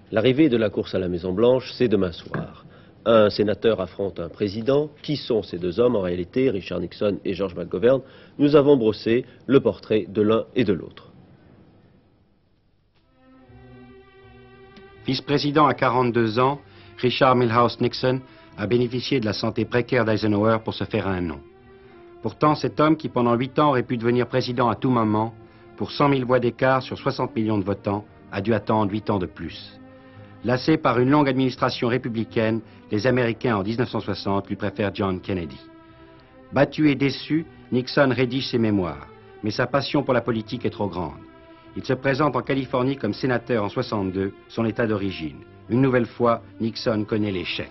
L'arrivée de la course à la Maison-Blanche, c'est demain soir. Un sénateur affronte un président. Qui sont ces deux hommes en réalité, Richard Nixon et George McGovern? Nous avons brossé le portrait de l'un et de l'autre. Vice-président à 42 ans, Richard Milhouse Nixon a bénéficié de la santé précaire d'Eisenhower pour se faire un nom. Pourtant, cet homme qui pendant 8 ans aurait pu devenir président à tout moment, pour 100 000 voix d'écart sur 60 millions de votants, a dû attendre 8 ans de plus. Lassé par une longue administration républicaine, les Américains en 1960 lui préfèrent John Kennedy. Battu et déçu, Nixon rédige ses mémoires, mais sa passion pour la politique est trop grande. Il se présente en Californie comme sénateur en 62, son état d'origine. Une nouvelle fois, Nixon connaît l'échec.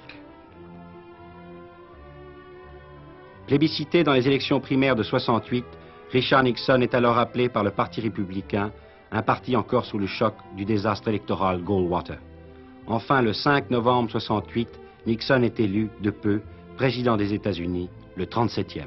Plébiscité dans les élections primaires de 68, Richard Nixon est alors appelé par le Parti républicain, un parti encore sous le choc du désastre électoral Goldwater. Enfin, le 5 novembre 68, Nixon est élu, de peu, président des États-Unis, le 37e.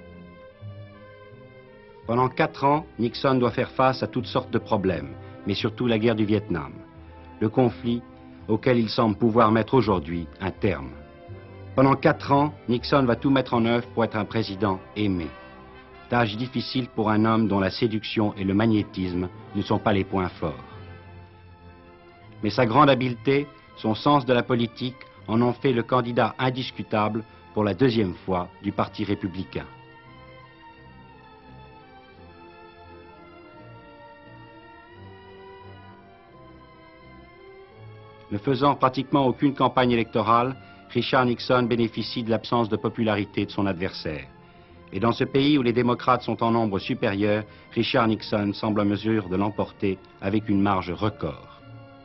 Pendant 4 ans, Nixon doit faire face à toutes sortes de problèmes, mais surtout la guerre du Vietnam, le conflit auquel il semble pouvoir mettre aujourd'hui un terme. Pendant 4 ans, Nixon va tout mettre en œuvre pour être un président aimé. Tâche difficile pour un homme dont la séduction et le magnétisme ne sont pas les points forts. Mais sa grande habileté, son sens de la politique en ont fait le candidat indiscutable pour la 2e fois du Parti républicain. Ne faisant pratiquement aucune campagne électorale, Richard Nixon bénéficie de l'absence de popularité de son adversaire. Et dans ce pays où les démocrates sont en nombre supérieur, Richard Nixon semble en mesure de l'emporter avec une marge record.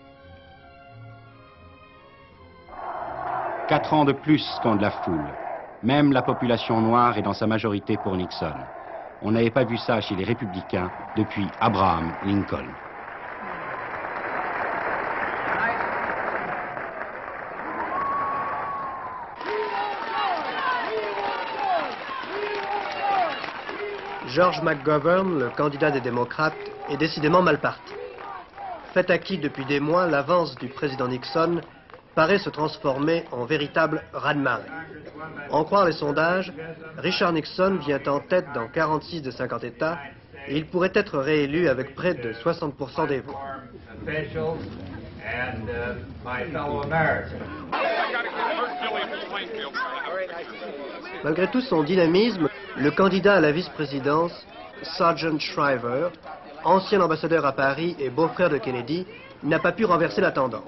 4 ans de plus, scande la foule. Même la population noire est dans sa majorité pour Nixon. On n'avait pas vu ça chez les républicains depuis Abraham Lincoln. George McGovern, le candidat des démocrates, est décidément mal parti. Fait acquis depuis des mois, l'avance du président Nixon paraît se transformer en véritable raz-de-marée. En croire les sondages, Richard Nixon vient en tête dans 46 des 50 États et il pourrait être réélu avec près de 60% des voix. Malgré tout son dynamisme, le candidat à la vice-présidence, Sargent Shriver, ancien ambassadeur à Paris et beau-frère de Kennedy, n'a pas pu renverser la tendance.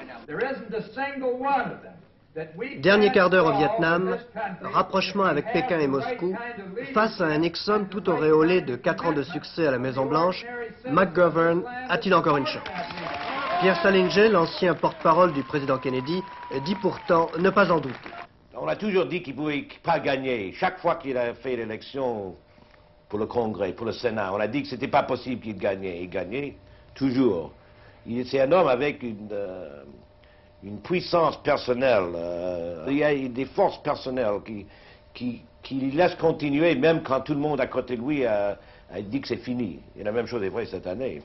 Dernier quart d'heure au Vietnam, rapprochement avec Pékin et Moscou, face à un Nixon tout auréolé de 4 ans de succès à la Maison-Blanche, McGovern a-t-il encore une chance? Pierre Salinger, l'ancien porte-parole du président Kennedy, dit pourtant ne pas en douter. On a toujours dit qu'il ne pouvait pas gagner. Chaque fois qu'il a fait l'élection pour le Congrès, pour le Sénat, on a dit que ce n'était pas possible qu'il gagne. Il gagnait toujours. C'est un homme avec une puissance personnelle. Il y a des forces personnelles qui laissent continuer, même quand tout le monde à côté de lui a dit que c'est fini. Et la même chose est vraie cette année.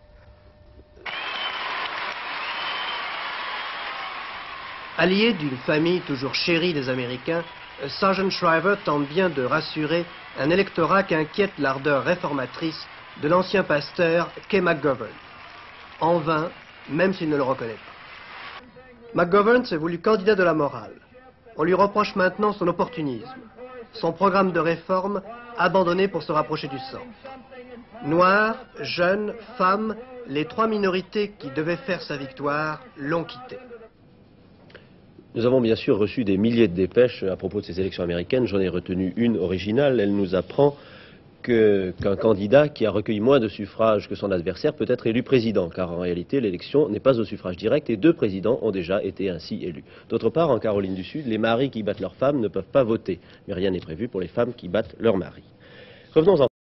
Allié d'une famille toujours chérie des Américains, Sargent Shriver tente bien de rassurer un électorat qu'inquiète l'ardeur réformatrice de l'ancien pasteur Kay McGovern. En vain, même s'il ne le reconnaît pas. McGovern s'est voulu candidat de la morale. On lui reproche maintenant son opportunisme, son programme de réforme abandonné pour se rapprocher du sang. Noirs, jeunes, femmes, les 3 minorités qui devaient faire sa victoire l'ont quitté. Nous avons bien sûr reçu des milliers de dépêches à propos de ces élections américaines. J'en ai retenu une originale. Elle nous apprend qu'un candidat qui a recueilli moins de suffrages que son adversaire peut être élu président, car en réalité l'élection n'est pas au suffrage direct et 2 présidents ont déjà été ainsi élus. D'autre part, en Caroline du Sud, les maris qui battent leurs femmes ne peuvent pas voter, mais rien n'est prévu pour les femmes qui battent leurs maris. Revenons en